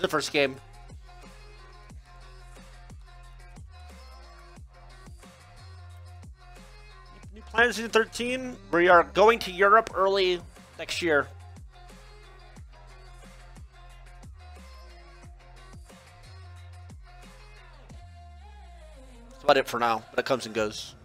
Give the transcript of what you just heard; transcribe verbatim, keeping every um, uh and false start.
the first game. New plan in season thirteen. We are going to Europe early next year. That's about it for now, but it comes and goes.